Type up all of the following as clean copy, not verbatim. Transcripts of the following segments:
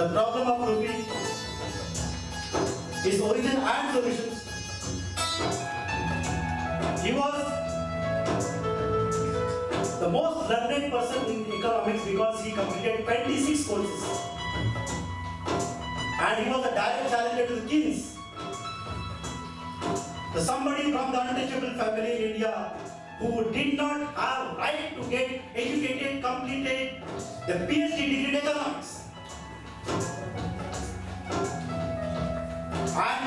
the problem of rupee, its origin and solutions. He was the most learned person in economics because he completed 26 courses. And he was a direct challenger to the kings. Somebody from the untouchable family in India who did not have right to get educated, completed the PhD degree in economics. And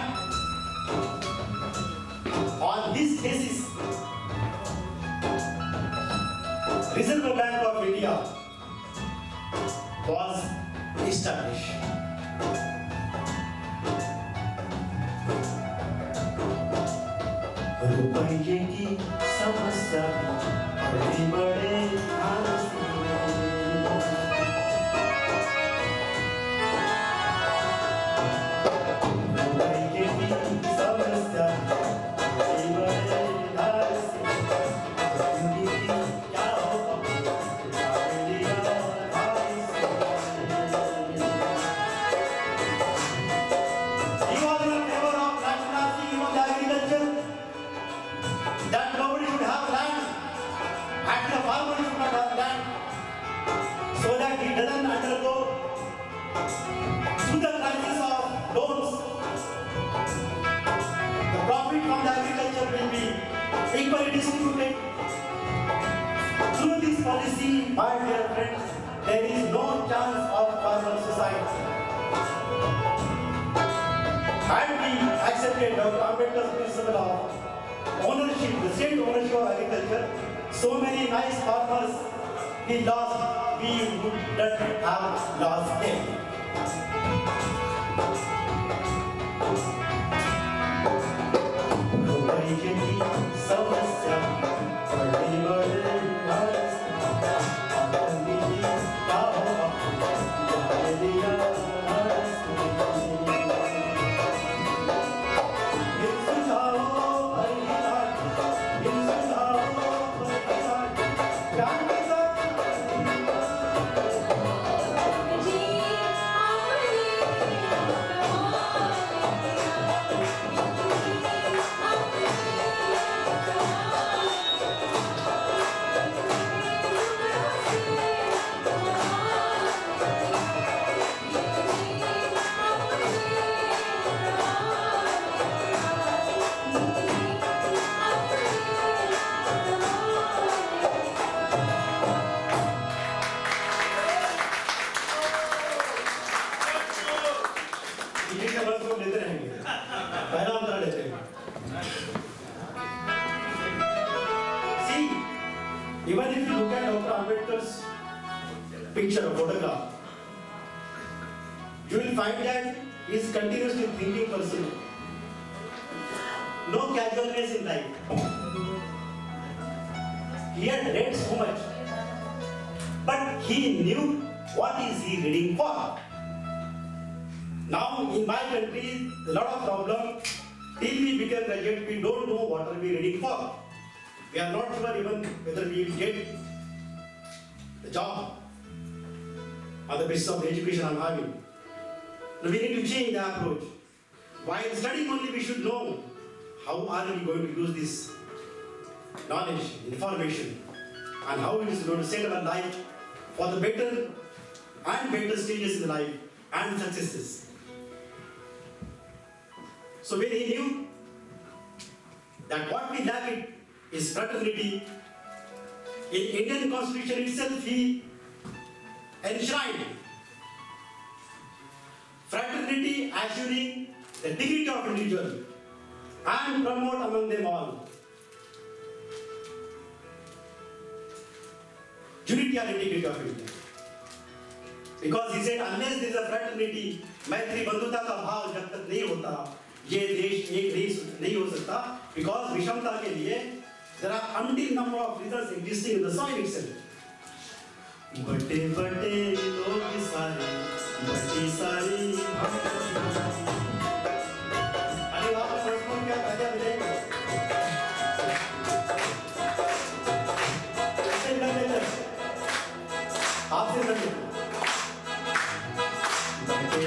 on this basis, Reserve Bank of India was established. रुपये की समस्या बड़े बड़े आलसी रुपये की समस्या बड़े बड़े आलसी क्या होगा so that he doesn't undergo through the crisis of loans. The profit from the agriculture will be equally distributed. Through this policy, my dear friends, there is no chance of farmer suicide. Had we accepted Dr. Ambedkar's principle of ownership, the state ownership of agriculture, so many nice farmers we lost, we would not have lost them. रुपये की समस्या बड़ी बड़ी आलसी आतंकी क्या होगा दिया आलसी इन सुझावों पर इलाज इन सुझावों पर इलाज Even if you look at Dr. Ambedkar's picture or photograph, you will find that he is continuously thinking person. No casualness in life. He had read so much, but he knew what is he reading for. Now in my country, a lot of problem. Till we become graduate, we don't know what are we reading for. We are not sure even whether we will get the job on the basis of the education I am having. Now we need to change the approach. While studying only, we should know how are we going to use this knowledge, information, and how it is going to set our life for the better and better stages in life and successes. So when he knew that what we lack is fraternity, in Indian Constitution itself he enshrined fraternity, assuring the dignity of individual and promote among them all unity and integrity of India. Because he said, unless there is a fraternity, मैत्री बंधुता का भाव जब तक नहीं होता, ये देश एक नहीं हो सकता. Because विषमता के लिए there are umpteen number of reasons existing in the soil itself. बटे बटे लोग सारे, बटी सारी अरे वहाँ पर पर्सनल क्या ताजा मिलेगा? आपसे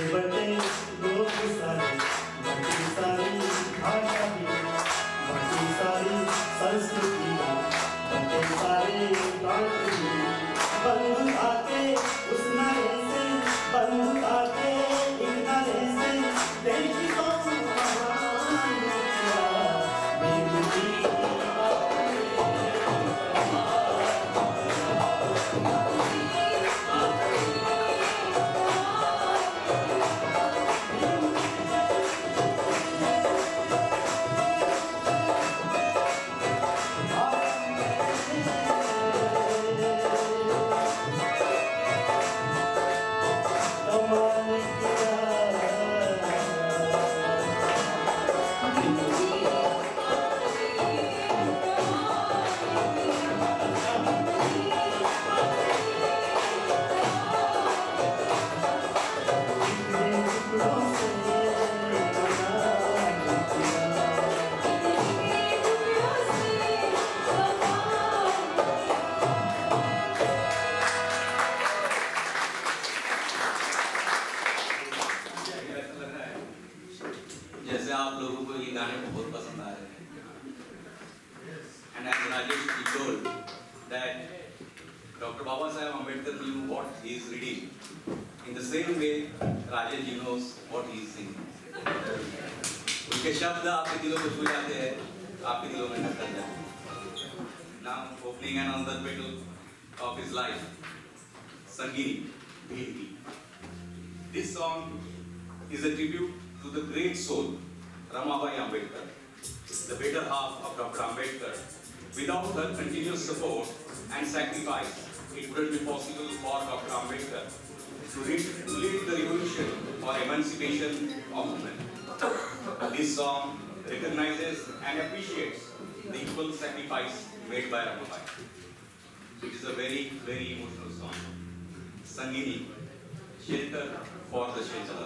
जैसे आप लोगों को ये गाने बहुत पसंद आ रहे हैं, and as Rajesh told that Dr. Baba Saheb Ambedkar knew what he is reading. In the same way, Rajesh ji knows what he is singing. उनके शब्द आपके दिलों को छू जाते हैं, आपके दिलों में टक्कर जाते हैं. Now opening another petal of his life, Sangini, Bhedi. This song is a tribute to the great soul, Ramabai Ambedkar, the better half of Dr. Ambedkar. Without her continuous support and sacrifice, it wouldn't be possible for Dr. Ambedkar to lead the revolution or emancipation of women. This song recognizes and appreciates the equal sacrifice made by Ramabai. It is a very, very emotional song. Sangini, shelter for the shelter.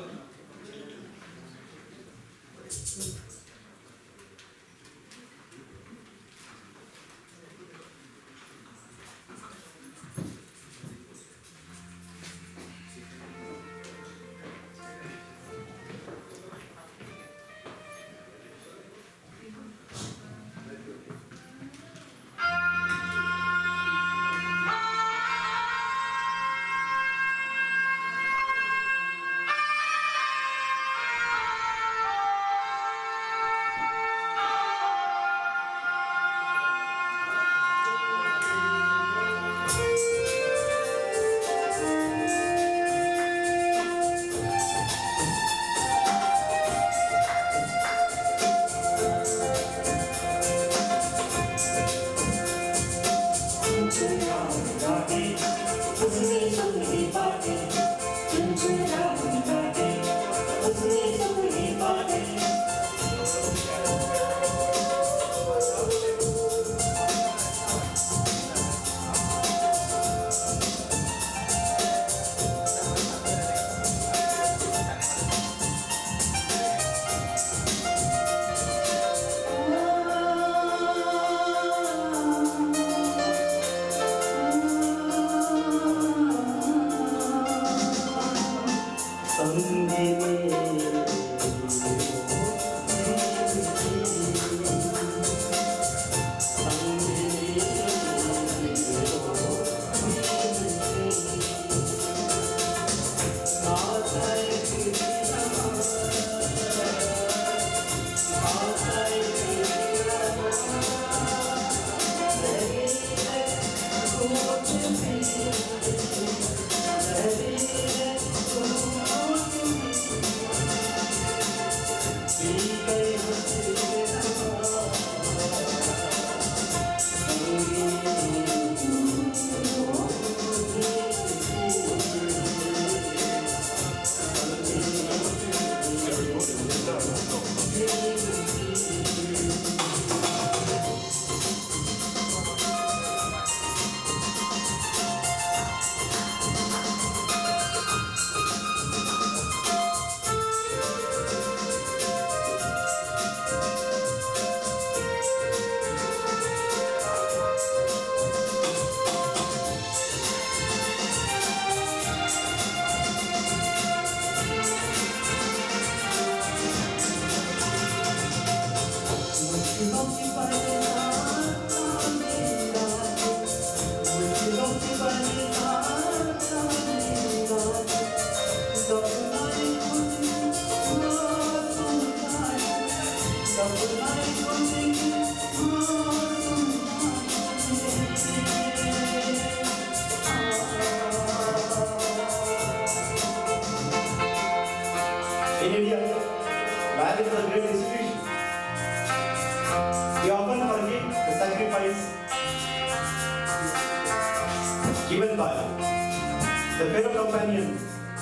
given by the fellow companion.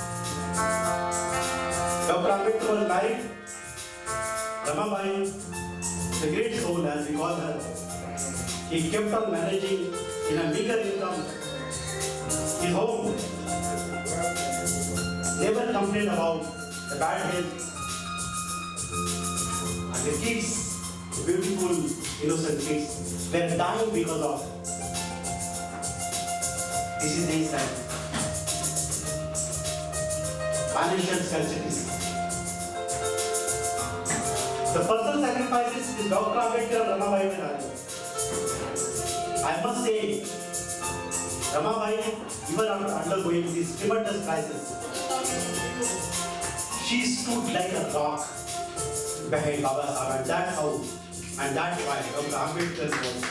Dr. Ambedkar was married. Ramabai, the great soul as we call her, he kept on managing in a meager income his home. Never complained about the bad health. And the kids, beautiful, innocent kids, were dying because of diseases and financial scarcity. The personal sacrifices is Dr. Ambedkar and Ramabai were done. I must say, Ramabai, even after undergoing this tremendous crisis, she stood like a rock behind Baba Sahib, and that's how, and that's why Dr. Ambedkar was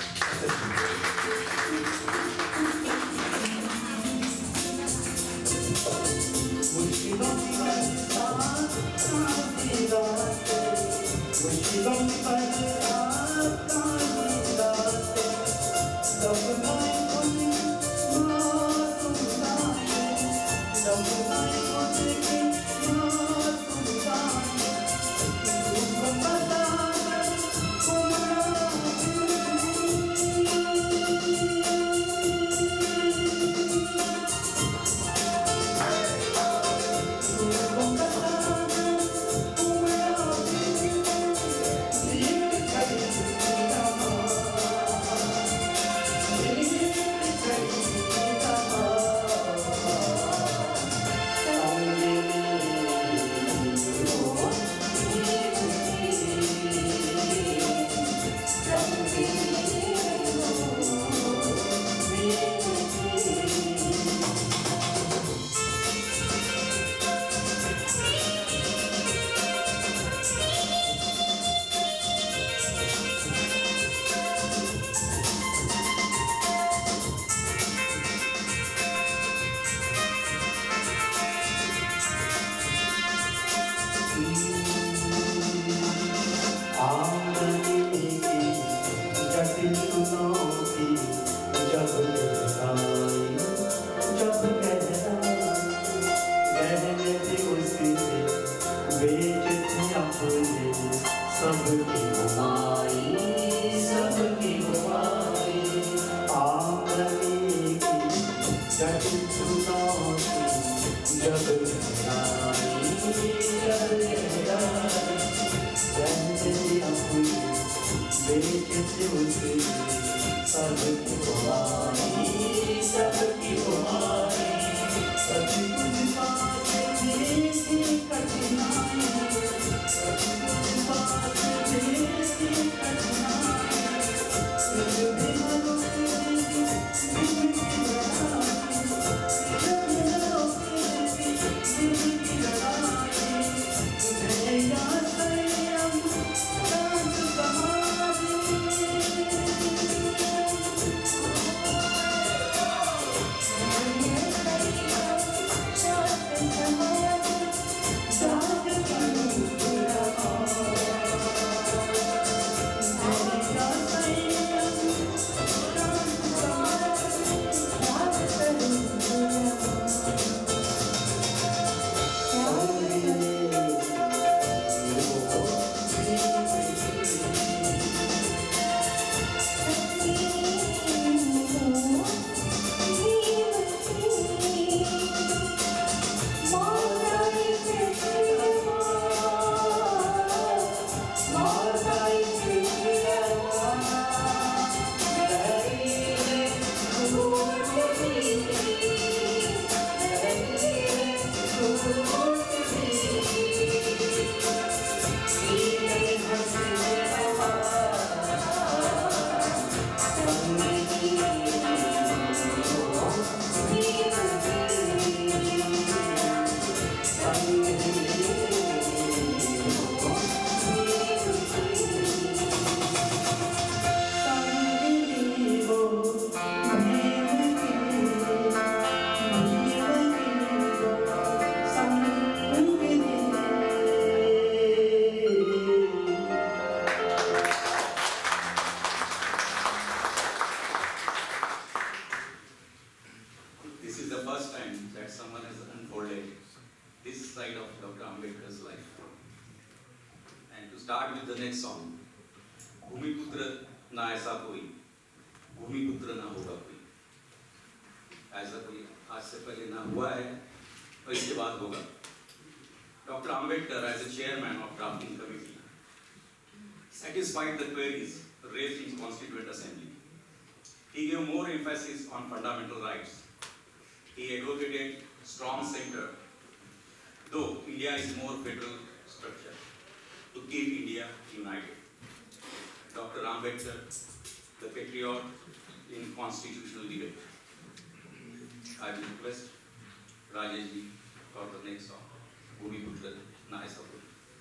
someone has unfolded this side of Dr. Ambedkar's life. And to start with the next song, Bhumiputra na aisa koi, Bhumiputra na hoga koi. ऐसा कोई आज से पहले ना हुआ है और इसके बाद होगा. Dr. Ambedkar, as a chairman of drafting committee, satisfied the queries raised in Constituent Assembly. He gave more emphasis on fundamental rights. He advocated strong center, though India is more federal structure, to keep India united. Dr. Ambedkar, the patriot in constitutional debate. I will request Rajesh ji for the next song, Bhumiputra na aisa koi.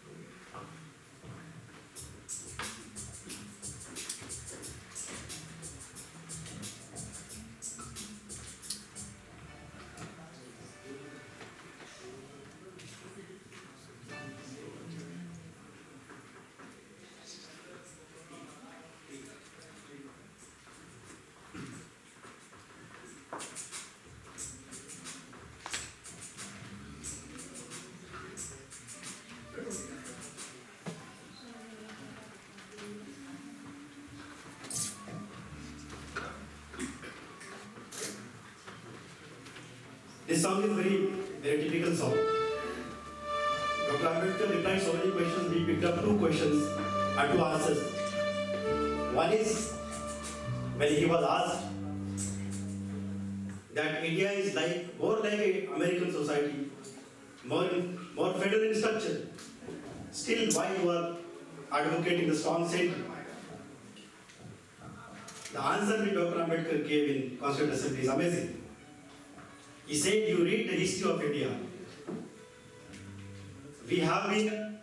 This song is very typical song. Dr. Ambedkar replied so many questions. We picked up two questions and two answers. One is when he was asked that India is more like an American society, more federal in structure. Still, why you are advocating the strong center? The answer which Dr. Ambedkar gave in Constituent Assembly is amazing. He said, you read the history of India. We have been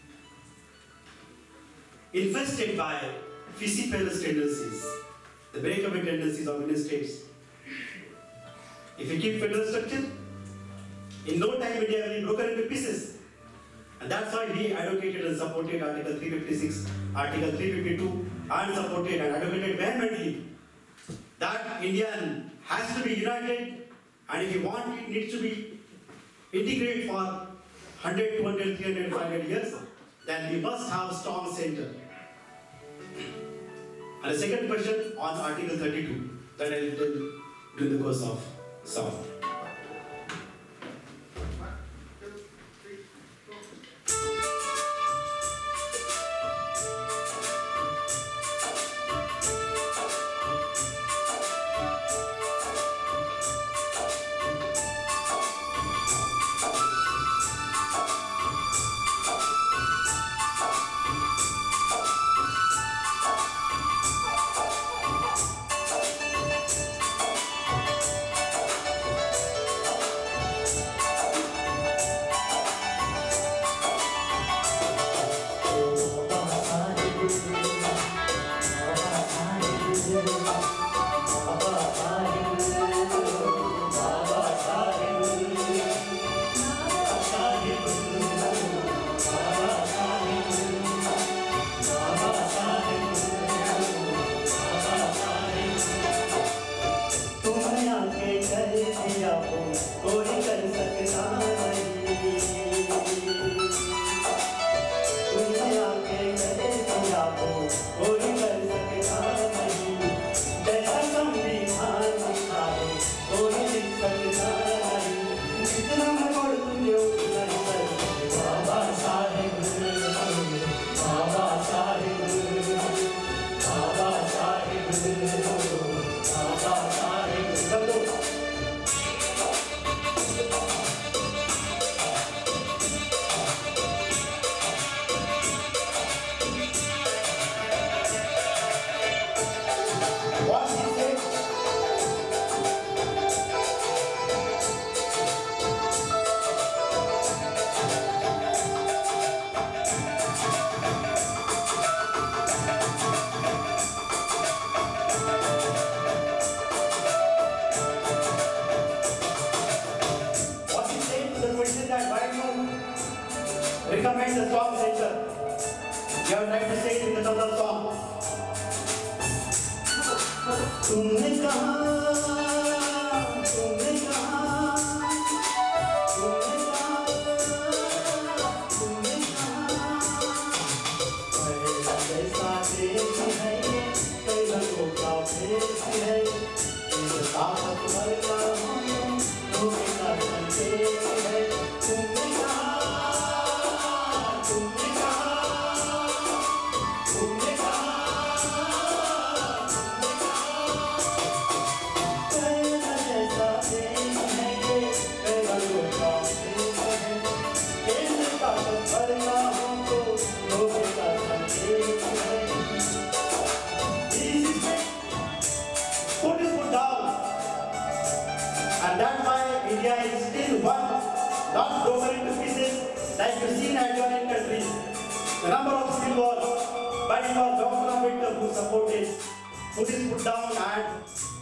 infested by fishy-palace tendencies, the breakaway tendencies of Indian states. If you keep federal structure, in no time India will be broken into pieces. And that's why he advocated and supported Article 356, Article 352, and supported and advocated vehemently that India has to be united. And if you want, it needs to be integrated for 100, 200, 300, 500 years, then we must have a strong center. And the second question on Article 32, that I will tell during the course of song. Recommend the strong center. You have tried to say it in the terms of song. तुमने कहा ताकत भरना हो धोखे का संकेत है। तुमने कहा तुमने कहा तुमने कहा तेरा जैसा देश है ये तेरा लोका देश है। कैसे ताकत भरना हो तो धोखे का संकेत है। Put his foot down, and that's why India is still one, not broken into pieces like you see in adjoining countries. The number of civil wars, but it was Dr. Ambedkar who supported, put his foot down and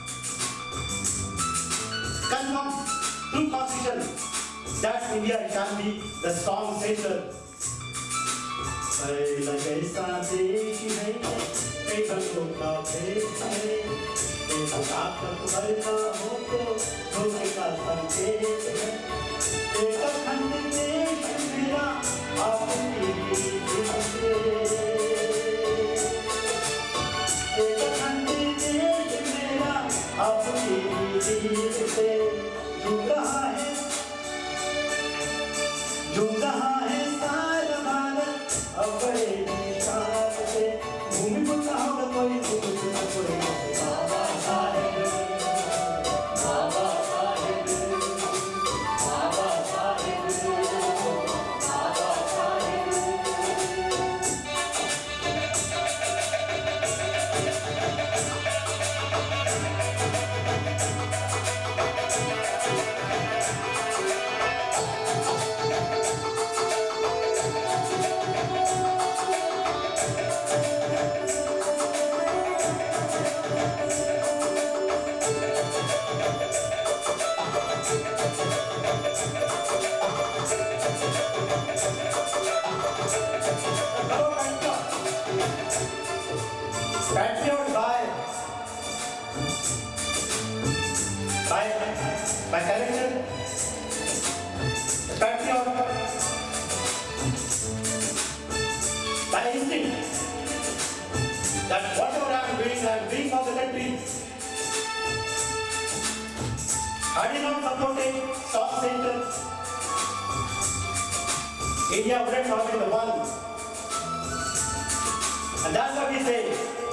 confirmed through constitution that India shall be the strong center. पहला कैसा देश है कई रंगों का भेष है। देखो ताकत भरना हो तो धोखे का संकेत है। एक अखंड देश मेरा आपकी जीत से। एक अखंड देश मेरा आपकी जीत से। झूम रहा है सारा भारत अब बड़े निशान से। भूमि को कहाँ कोई कोई Baba Saheb Baba Saheb Baba Saheb Baba Saheb. Patriot by character, patriot by instinct, that whatever I am doing for the country. I did not support a soft center. India wouldn't have been the one. And that's what we say.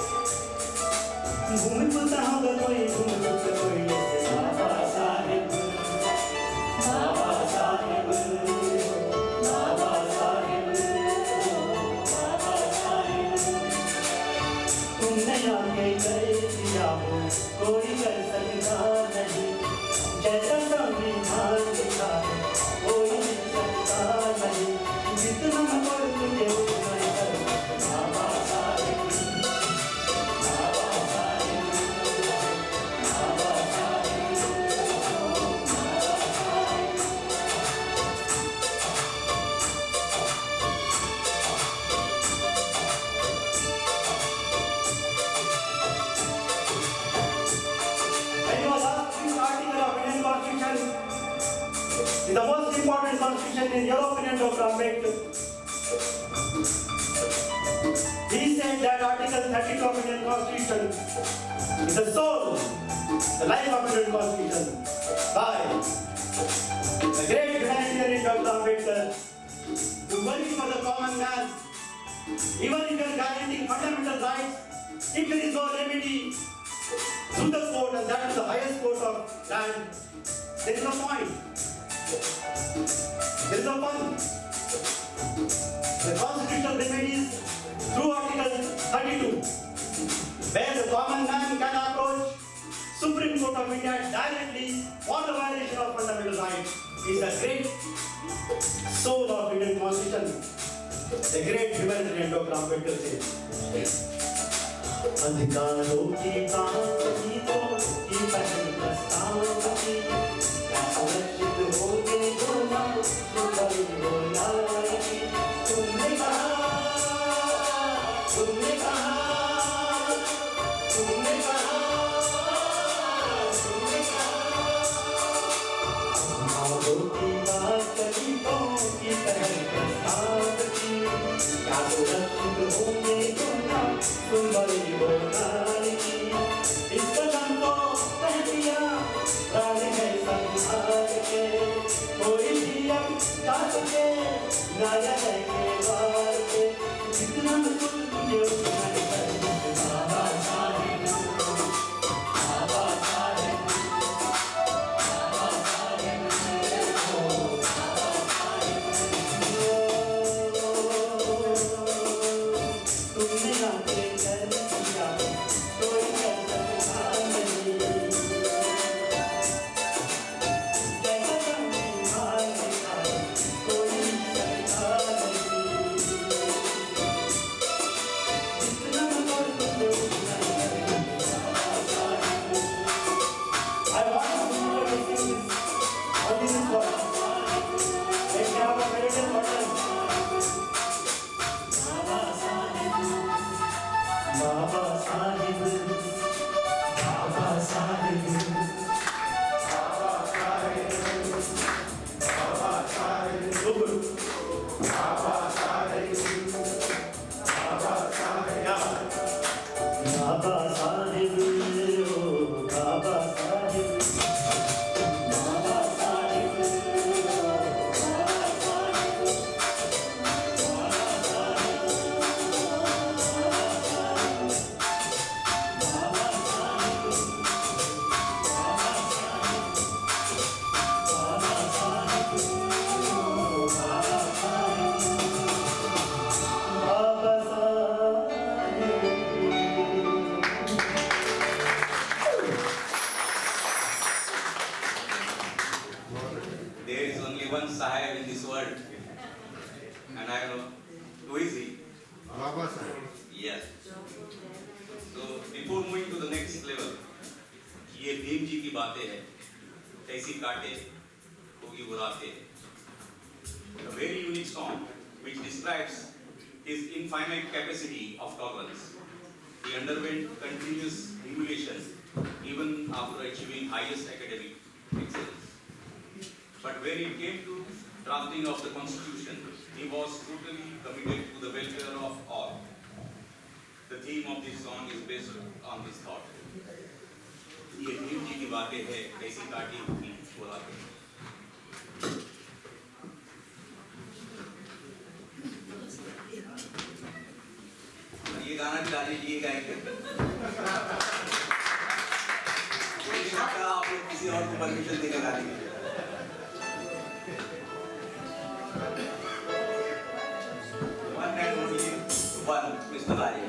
भूमि को कहाँ कोई भूमि को कोई बाबा साहेब बाबा साहेब बाबा साहेब बाबा साहेब। तुमने आगे कर दिया हो कोई कर सकता नहीं। जैसा संविधान लिखा है कोई लिख सकता नहीं। जितना पढ़ तुझे उतना कर Baba Saheb Baba Saheb Baba Saheb Baba Saheb. When you are asked which article of Indian Constitution is the most important constitution in your opinion, Dr. Ambedkar, he said that Article 32 of Indian Constitution is the soul, the life of Indian Constitution. By the great humanitarian Dr. Ambedkar, who works for the common man, even if you are guaranteeing fundamental rights, if there is no remedy through the court, and that is the highest court of land, there is no point. There is no point. The constitutional remedies through Article 32, where the common man can approach Supreme Court of India directly for the violation of fundamental rights, is the great soul of Indian Constitution. The great humanitarian Dr. Ambedkar said. अधिकारों की बात की तो की पहल प्रस्ताव की क्या सुरक्षित होंगे दोनों सुधरी बोला की। तुमने कहा तुमने कहा तुमने कहा तुमने कहा। अधिकारों की बात की तो की पहल प्रस्ताव की क्या सुरक्षित होंगे दोनों सुंदरी बोला की। इस कदम को कह दिया one Sahib in this world. And I know, who is he? Baba Sahib. Yes. So before moving to the next level, ये भीम जी की बातें हैं, कैसी काटे होगी बुराते. A very unique song which describes his infinite capacity of tolerance. He underwent continuous humiliation even after achieving highest academic excellence. But when it came to drafting of the constitution, he was totally committed to the welfare of all. The theme of this song is based on this thought. ये भीम जी की बातें हैं, कैसी काटी होगी बुराते. ये गाना भी राजेश जी गाएंगे. आप लोग किसी और को परमिशन देकर गा देंगे. One and only one, Mr. Rajesh.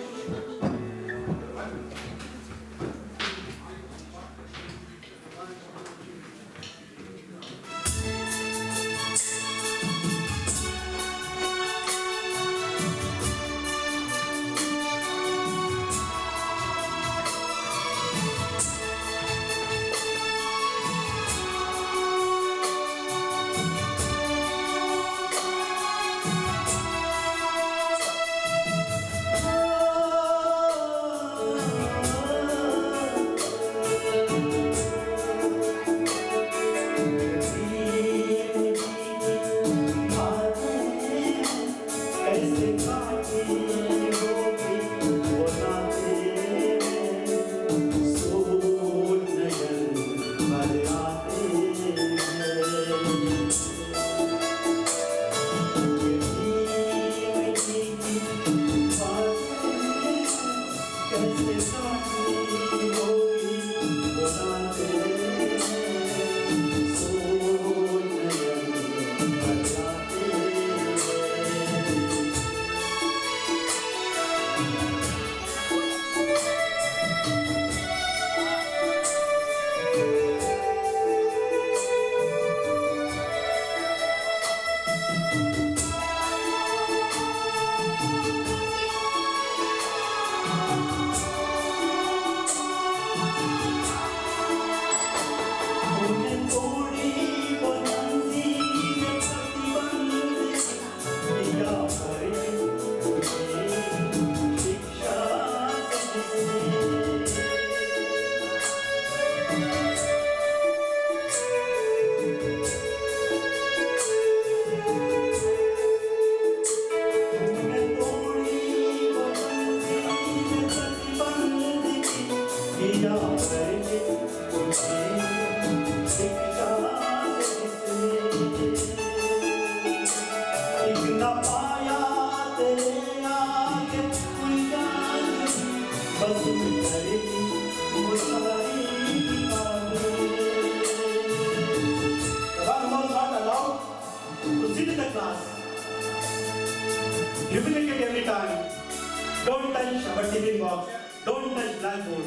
Humiliated every time. Don't touch our tiffin box. Don't touch blackboard.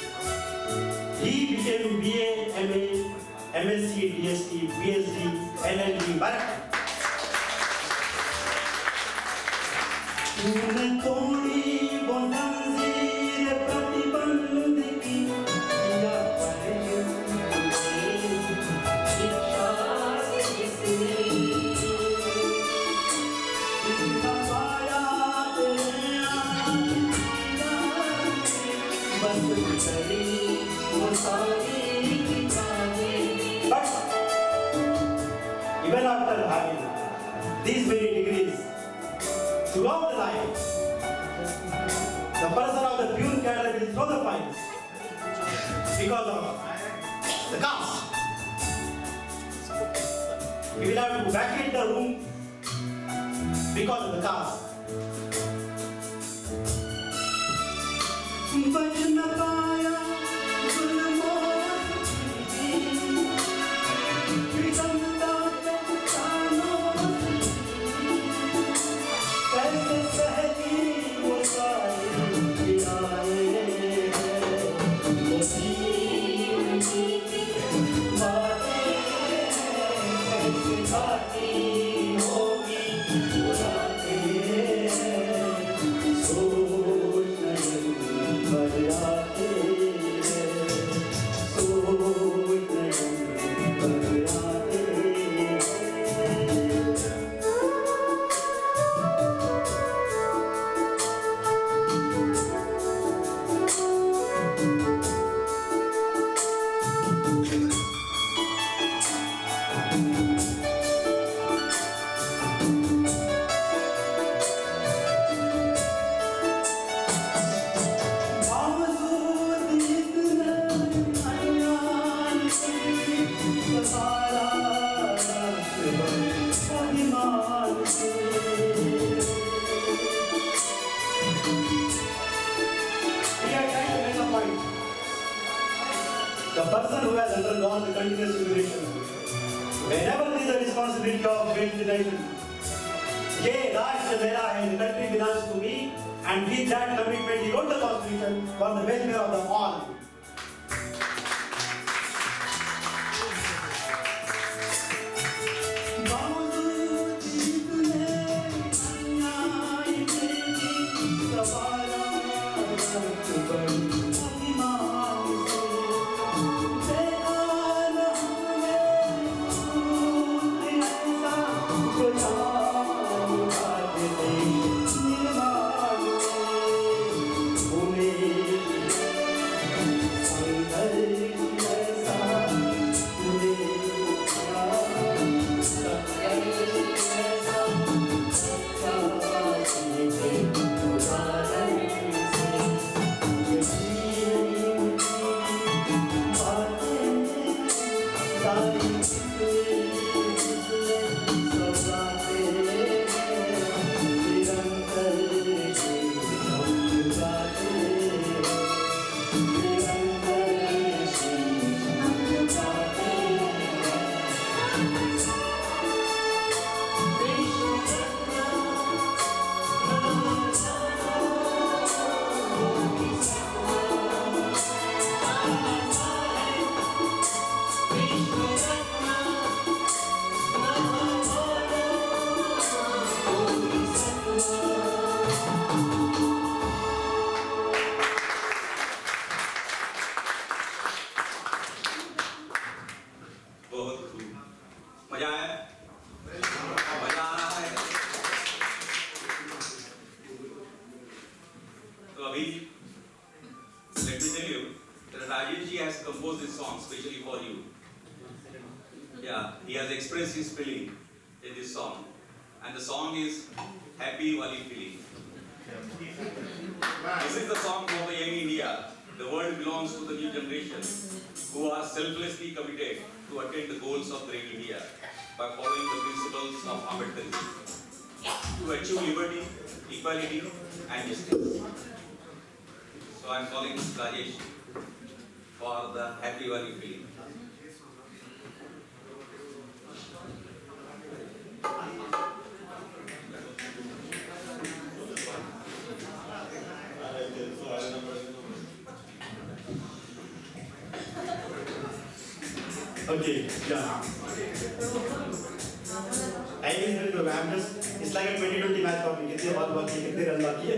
He became BA, MA, MSc, DST, PhD, LLB, Bharat. तूने तोड़ी वो जंजीर प्रतिबंध की किया परे शिक्षा से किसने इतना पाया तेरे आईना बस करी वो सारी किताबें. But even after having these many degrees, throughout the life, the person of the pure cadre will throw the files because of the caste. He will have to vacate the room because of the caste. बच न पाया जुल्मों से, विषमता के तानों से, कैसे सहती वो सारी पीड़ाएं हैं, वो सीन की बातें कैसे काटी witness simulation. Whenever there is a responsibility of ventilation, ये राष्ट्र मेरा है, the country belongs to me, and with that commitment he wrote the constitution for the welfare of the all. Let me tell you that Rajesh ji has composed this song specially for you. Yeah, he has expressed his feeling in this song. And the song is Happy Wali Feeling. This is the song for the young India. The world belongs to the new generation who are selflessly committed to attain the goals of great India by following the principles of Ambedkar to achieve liberty, equality and justice. So I am calling Rajesh for the Happy Wali Feeling. Okay, yeah. Time is very low. I'm just, it's like a 20-20 match for me. कितने ball बाकी है, कितने run बाकी है.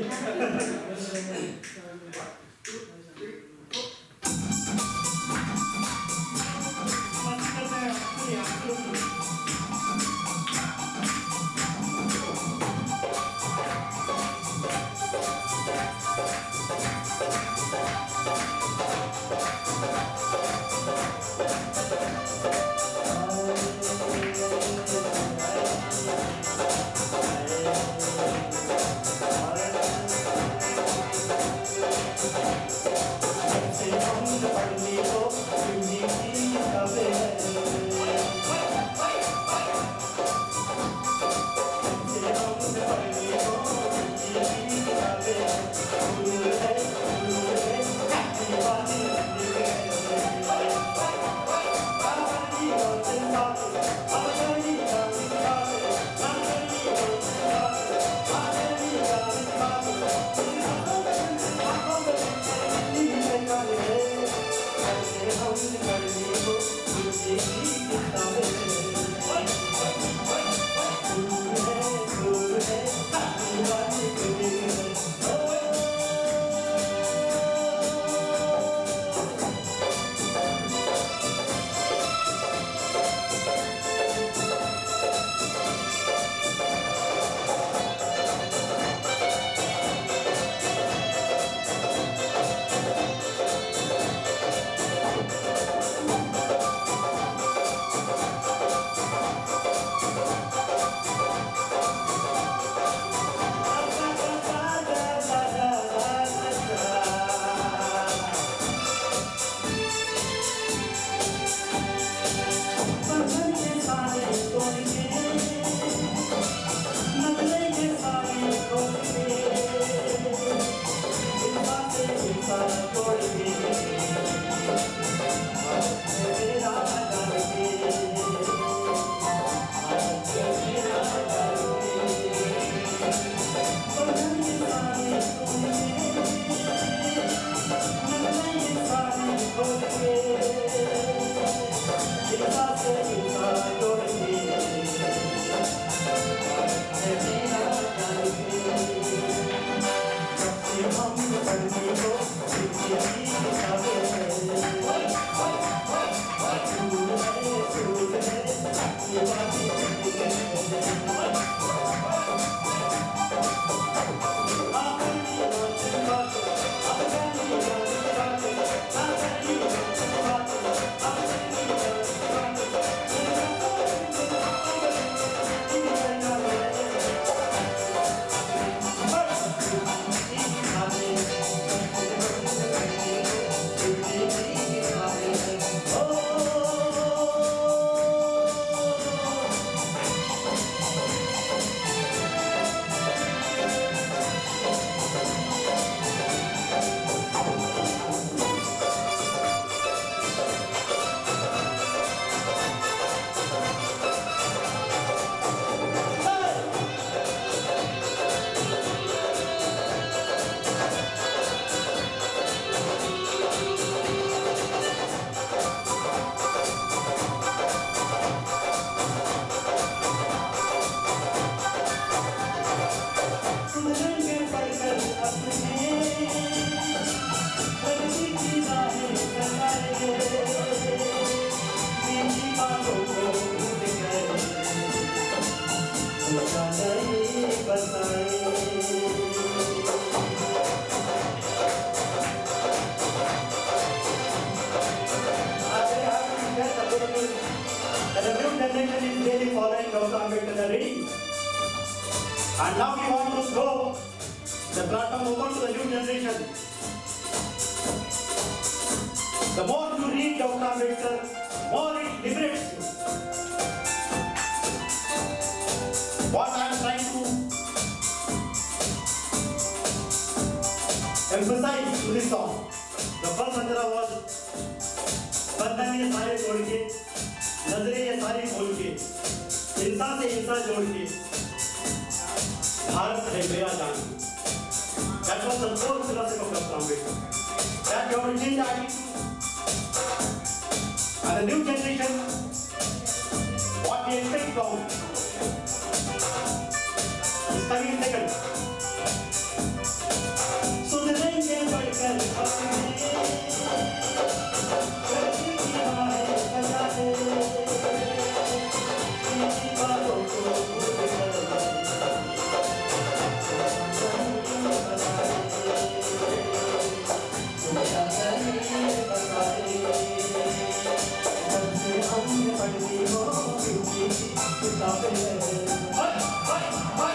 बातों को भूल गए, क्या नहीं बताएं। The new generation is really following Dr. Ambedkar already. And now we want to throw the platform open to the new generation. The more you read Dr. Ambedkar, more it liberates you. What I am trying to emphasize to this song, the first mantra was, बंधन ये सारे जोड़ के, नजरें ये सारी खोल के, इंसान से इंसान जोड़ के, भारत है मेरा जान। That was the core philosophy of Dr. Ambedkar. That you have to change attitude. And the new generation, what we expect from is coming second. सुधरेंगे बढ़कर अपने, करती की हमारे बजा है, इसी बातों को भूल गए, हमने पढ़ती हो क्योंकि किताबें